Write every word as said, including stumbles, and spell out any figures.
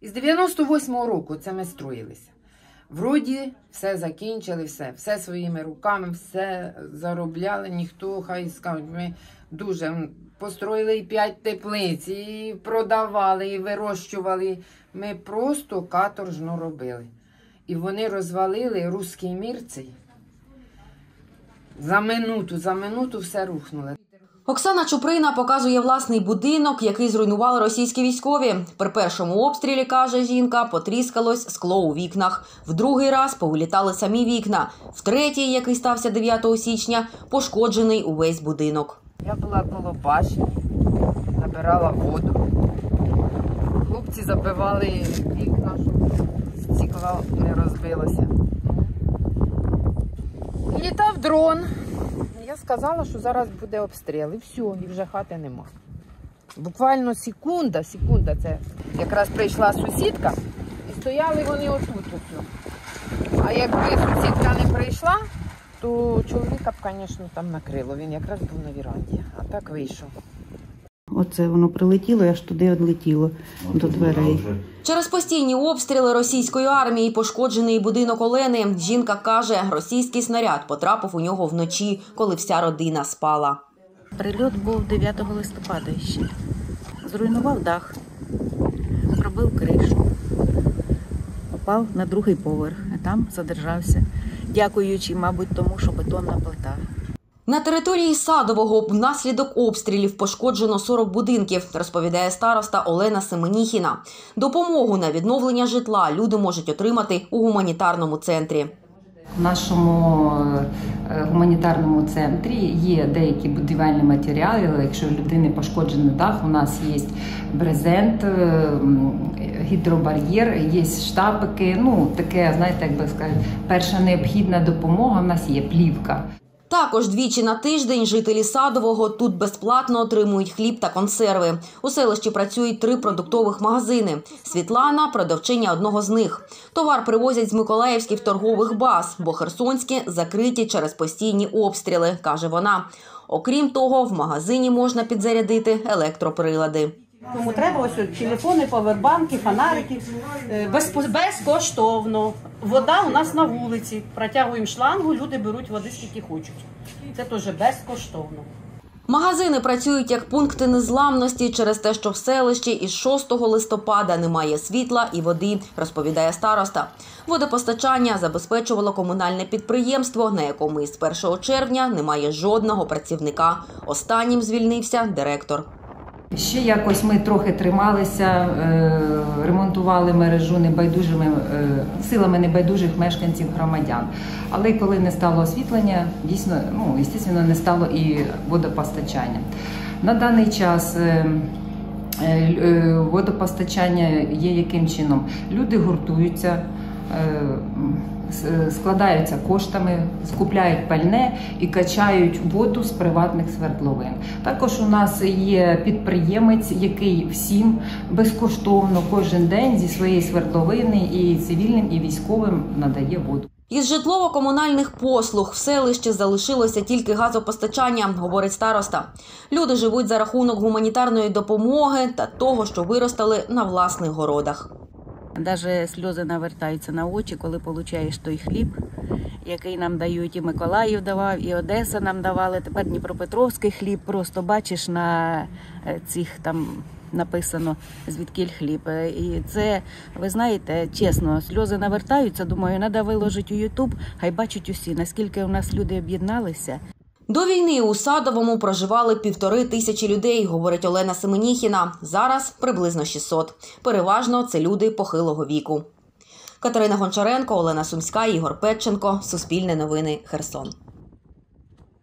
Із дев'яносто восьмого року це ми строїлися. Вроді все закінчили, все, все своїми руками, все заробляли, ніхто, хай скажуть, ми дуже построїли і п'ять теплиць, і продавали, і вирощували. Ми просто каторжно робили. І вони розвалили руський мір цей. За минуту, за минуту все рухнуло. Оксана Чуприна показує власний будинок, який зруйнували російські військові. При першому обстрілі, каже жінка, потріскалось скло у вікнах. В другий раз повилітали самі вікна. В третій, який стався дев'ятого січня, пошкоджений увесь будинок. Я була коло башні, набирала воду. Хлопці забивали вікна, щоб стекло не розбилося. Літав дрон. Я сказала, що зараз буде обстріл, і все, і вже хати нема. Буквально секунда, секунда, це якраз прийшла сусідка, і стояли вони отут. Ось. А якби сусідка не прийшла, то чоловіка б, звісно, там накрило. Він якраз був на віранді, а так вийшов. Оце воно прилетіло, аж туди відлетіло, до дверей. Через постійні обстріли російської армії пошкоджений будинок Олени. Жінка каже, російський снаряд потрапив у нього вночі, коли вся родина спала. Прильот був дев'ятого листопада ще. Зруйнував дах, пробив кришу, попав на другий поверх, а там задержався, дякуючи, мабуть, тому, що бетонна плита. На території Садового внаслідок обстрілів пошкоджено сорок будинків, розповідає староста Олена Семеніхіна. Допомогу на відновлення житла люди можуть отримати у гуманітарному центрі. В нашому гуманітарному центрі є деякі будівельні матеріали. Якщо у людини пошкоджений дах, у нас є брезент, гідробар'єр, є штапики. Ну, таке, знаєте, як би сказати, перша необхідна допомога, в нас є плівка. Також двічі на тиждень жителі Садового тут безплатно отримують хліб та консерви. У селищі працюють три продуктових магазини. Світлана – продавчиня одного з них. Товар привозять з миколаївських торгових баз, бо херсонські закриті через постійні обстріли, каже вона. Окрім того, в магазині можна підзарядити електроприлади. Кому треба, ось телефони, павербанки, фонарики, без, безкоштовно. Вода у нас на вулиці, протягуємо шлангу, люди беруть води скільки хочуть. Це теж безкоштовно. Магазини працюють як пункти незламності через те, що в селищі із шостого листопада немає світла і води, розповідає староста. Водопостачання забезпечувало комунальне підприємство, на якому із першого червня немає жодного працівника. Останнім звільнився директор. Ще якось ми трохи трималися, ремонтували мережу небайдужими, силами небайдужих мешканців громадян. Але коли не стало освітлення, дійсно, ну, звісно, не стало і водопостачання. На даний час водопостачання є яким чином? Люди гуртуються, складаються коштами, скупляють пальне і качають воду з приватних свердловин. Також у нас є підприємець, який всім безкоштовно кожен день зі своєї свердловини і цивільним, і військовим надає воду. Із житлово-комунальних послуг в селищі залишилося тільки газопостачання, говорить староста. Люди живуть за рахунок гуманітарної допомоги та того, що виростали на власних городах. Навіть сльози навертаються на очі, коли отримуєш той хліб, який нам дають, і Миколаїв давав, і Одеса нам давали. Тепер Дніпропетровський хліб, просто бачиш на цих там написано, звідкіль хліб. І це, ви знаєте, чесно, сльози навертаються, думаю, треба виложити у Ютуб, хай бачать усі, наскільки у нас люди об'єдналися. До війни у Садовому проживали півтори тисячі людей, говорить Олена Семеніхіна. Зараз приблизно шістсот. Переважно це люди похилого віку. Катерина Гончаренко, Олена Сумська, Ігор Петченко. Суспільне новини. Херсон.